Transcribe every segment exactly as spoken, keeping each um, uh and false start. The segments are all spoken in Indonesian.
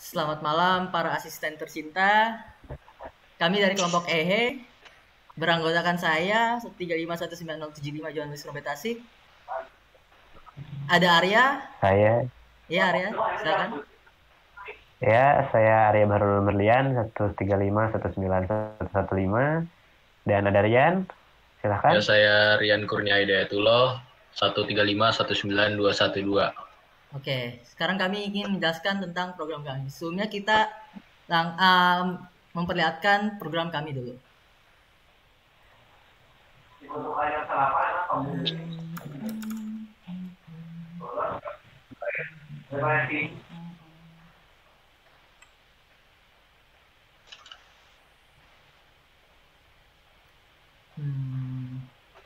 Selamat malam para asisten tercinta. Kami dari kelompok E H E beranggotakan saya tiga lima satu sembilan nol tujuh lima Johannes Robert Tasik. Ada Arya. Saya. Ya Arya, silakan. Ya, saya Arya Bahrul Merlian satu tiga lima satu sembilan satu satu lima. Dan ada Rian. Silakan. Ya, saya Rian Kurnia Hidayatullah satu tiga lima satu sembilan dua satu dua. Oke, sekarang kami ingin menjelaskan tentang program kami. Sebelumnya kita lang um, memperlihatkan program kami dulu. Hmm.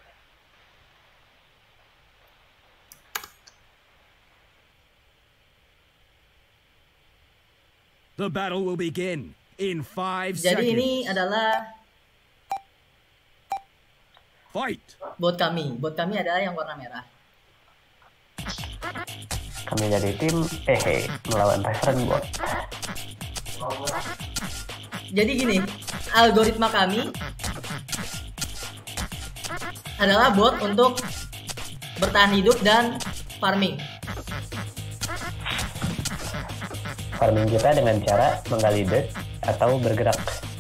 The battle will begin in five Jadi seconds. ini adalah Fight. bot kami. Bot kami adalah yang warna merah. Kami dari tim E H E melawan Referent Bot. Jadi gini, algoritma kami adalah bot untuk bertahan hidup dan farming. Farming kita dengan cara menggali dirt atau bergerak.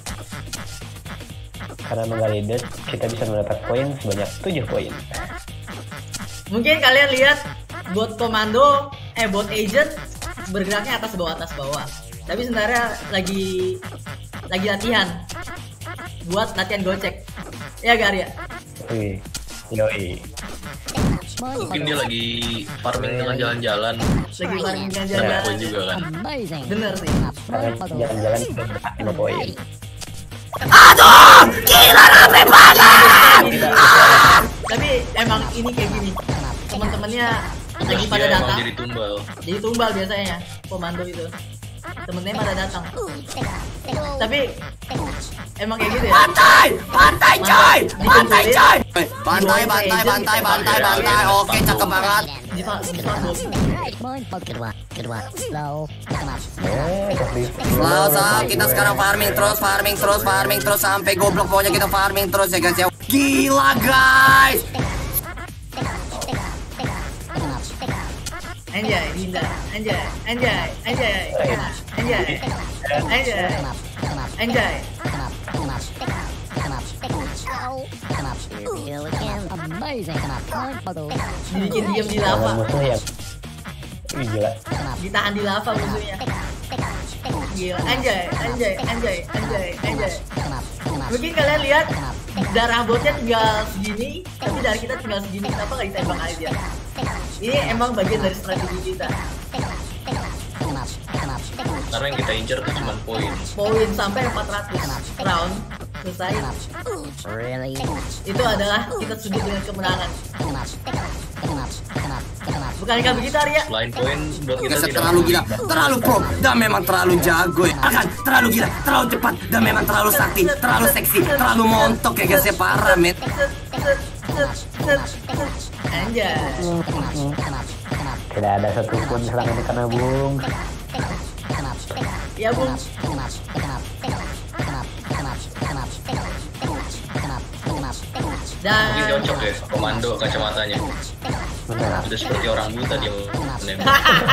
Karena menggali dirt, kita bisa mendapat poin sebanyak tujuh poin. Mungkin kalian lihat bot komando, eh bot agent bergeraknya atas bawah atas bawah. Tapi sebenarnya lagi lagi latihan buat latihan gocek. Ya gak Arya? Wih, yoi. Mungkin dia lagi farming dengan jalan-jalan. Lagi farming dengan Dapat jalan. poin juga kan. Bener sih. Karena jalan-jalan kita mendapat lima poin. Tapi emang ini kayak gini. Teman-temannya lagi pada Dia emang datang. jadi tumbal. Jadi tumbal biasanya komando itu. Temennya pada datang. Tapi emang kayak gitu ya. Pantai, pantai coy, pantai coy. Pantai, Dua pantai, agent pantai, kita pantai, pakai. pantai. Oke, cakep banget. Diva, diva bot. Eh, kasih. Slow, slow. Kita sekarang farming terus, farming terus, farming terus sampai goblok pokoknya kita farming terus ya guys ya. Gila guys. Anjay, gila. Anjay, anjay, anjay, anjay, anjay, anjay. Dibikin diam di Lawan lava, musuh yang Wih, gila. ditahan di lava musuhnya. Gila, anjay, anjay, anjay, anjay, anjay. Mungkin kalian lihat darah botnya tinggal segini, tapi darah kita tinggal segini. Kenapa nggak ditembak aja? Ini emang bagian dari strategi kita. Karena yang kita incer tuh cuma poin. Poin sampai empat ratus round selesai. Itu adalah kita sebut dengan kemenangan. Bukankah begitu Arya? Selain poin buat kita Guys, tidak terlalu gila, terlalu pro, dan memang terlalu jago ya. Akan terlalu gila, terlalu cepat, dan memang terlalu sakti, terlalu seksi, terlalu montok ya guys ya, parah men. Anjay. Tidak ada satupun serangan di kana bung. Ya bung. Dan mungkin cocok ya komando kacamatanya. Benar. Udah seperti orang buta dia menembak.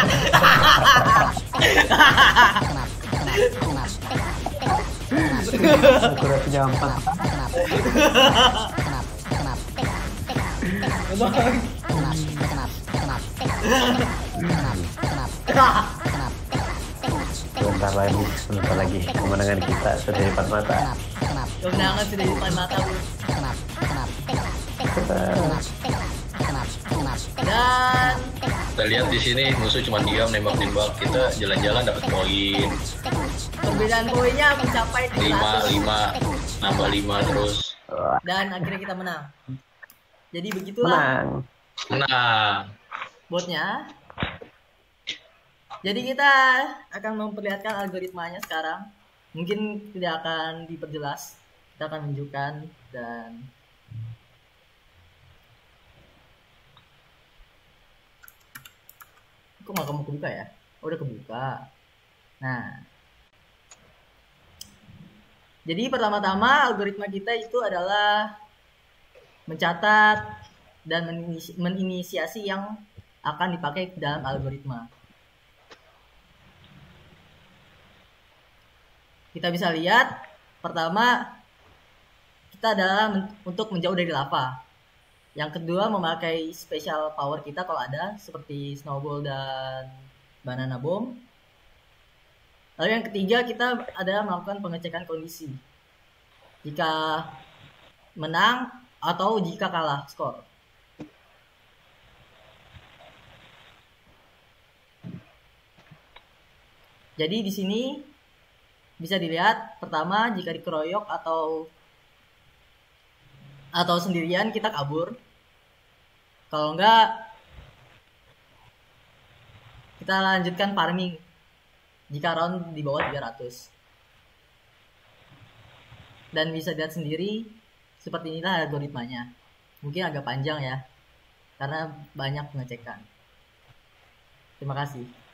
Akurasinya empat. Sebentar lagi, sebentar lagi kemenangan kita sudah di depan mata. kemenangan sudah di depan mata bung. Dan Kita lihat di sini musuh cuma diam nembak-nembak, kita jalan-jalan dapat poin. perbedaan poinnya mencapai lima tujuh ratus. lima nambah lima terus. Dan akhirnya kita menang. Jadi begitulah Menang. Menang. botnya. Jadi kita akan memperlihatkan algoritmanya sekarang. Mungkin tidak akan diperjelas. Kita akan menunjukkan dan kok nggak kamu kebuka ya? Oh, udah kebuka. Nah, jadi pertama-tama algoritma kita itu adalah mencatat dan menisi- meninisiasi yang akan dipakai dalam algoritma. Kita bisa lihat, pertama kita adalah men- untuk menjauh dari lava. Yang kedua memakai special power kita kalau ada, seperti snowball dan banana bomb. Lalu yang ketiga kita adalah melakukan pengecekan kondisi. Jika menang atau jika kalah skor. Jadi di sini bisa dilihat pertama jika dikeroyok atau atau sendirian kita kabur. Kalau enggak kita lanjutkan farming jika round di bawah tiga ratus. Dan bisa lihat sendiri seperti inilah algoritmanya. Mungkin agak panjang ya karena banyak pengecekan. Terima kasih.